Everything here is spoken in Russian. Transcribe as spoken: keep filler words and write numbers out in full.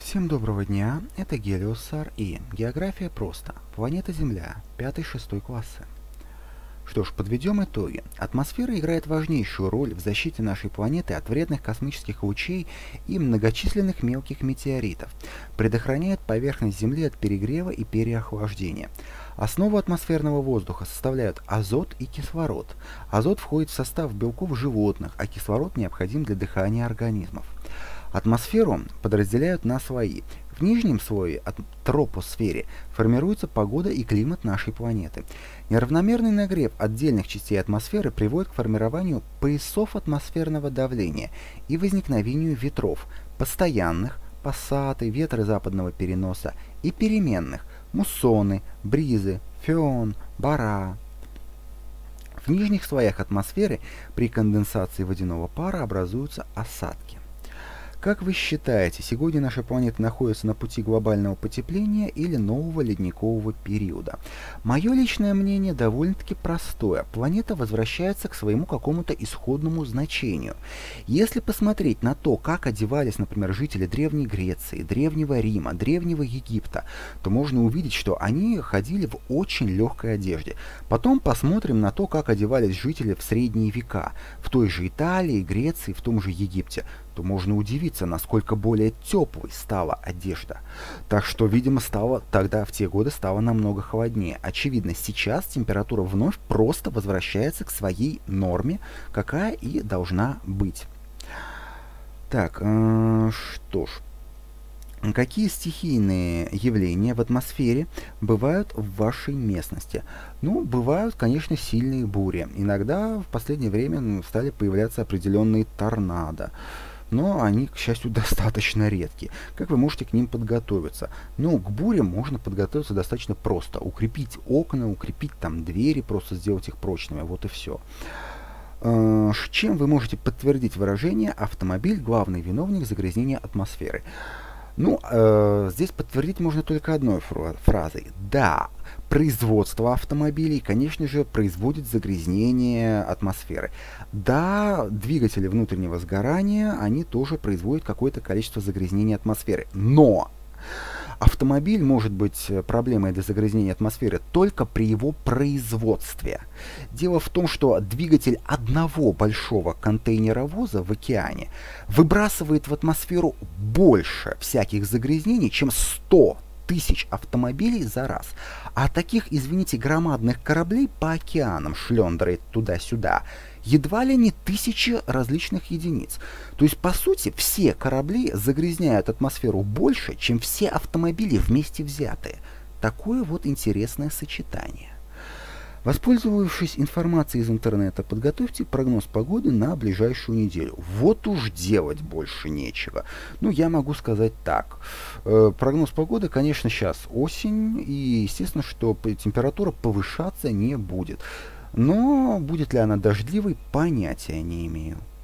Всем доброго дня, это Гелиосар и География просто. Планета Земля, пятый-шестой классы. Что ж, подведем итоги. Атмосфера играет важнейшую роль в защите нашей планеты от вредных космических лучей и многочисленных мелких метеоритов, предохраняет поверхность Земли от перегрева и переохлаждения. Основу атмосферного воздуха составляют азот и кислород. Азот входит в состав белков животных, а кислород необходим для дыхания организмов. Атмосферу подразделяют на слои. В нижнем слое, тропосфере, формируется погода и климат нашей планеты. Неравномерный нагрев отдельных частей атмосферы приводит к формированию поясов атмосферного давления и возникновению ветров, постоянных, пассаты, ветры западного переноса, и переменных, муссоны, бризы, феон, бара. В нижних слоях атмосферы при конденсации водяного пара образуются осадки. Как вы считаете, сегодня наша планета находится на пути глобального потепления или нового ледникового периода? Мое личное мнение довольно-таки простое. Планета возвращается к своему какому-то исходному значению. Если посмотреть на то, как одевались, например, жители Древней Греции, Древнего Рима, Древнего Египта, то можно увидеть, что они ходили в очень легкой одежде. Потом посмотрим на то, как одевались жители в средние века, в той же Италии, Греции, в том же Египте, то можно удивиться, насколько более теплой стала одежда. Так что, видимо, стало тогда, в те годы, стало намного холоднее. Очевидно, сейчас температура вновь просто возвращается к своей норме, какая и должна быть. Так, э, что ж. Какие стихийные явления в атмосфере бывают в вашей местности? Ну, бывают, конечно, сильные бури. Иногда в последнее время стали появляться определенные торнадо. Но они, к счастью, достаточно редкие. Как вы можете к ним подготовиться? Ну, к бурям можно подготовиться достаточно просто. Укрепить окна, укрепить там двери, просто сделать их прочными. Вот и все. Чем вы можете подтвердить выражение «автомобиль – главный виновник загрязнения атмосферы»? Ну, э, здесь подтвердить можно только одной фразой. Да, производство автомобилей, конечно же, производит загрязнение атмосферы. Да, двигатели внутреннего сгорания, они тоже производят какое-то количество загрязнения атмосферы. Но автомобиль может быть проблемой для загрязнения атмосферы только при его производстве. Дело в том, что двигатель одного большого контейнеровоза в океане выбрасывает в атмосферу больше всяких загрязнений, чем сто тысяч автомобилей за раз. А таких, извините, громадных кораблей по океанам шлендерает туда-сюда едва ли не тысячи различных единиц. То есть, по сути, все корабли загрязняют атмосферу больше, чем все автомобили вместе взятые. Такое вот интересное сочетание. Воспользовавшись информацией из интернета, подготовьте прогноз погоды на ближайшую неделю. Вот уж делать больше нечего. Ну, я могу сказать так. Э, прогноз погоды, конечно, сейчас осень, и естественно, что температура повышаться не будет. Но будет ли она дождливой, понятия не имею.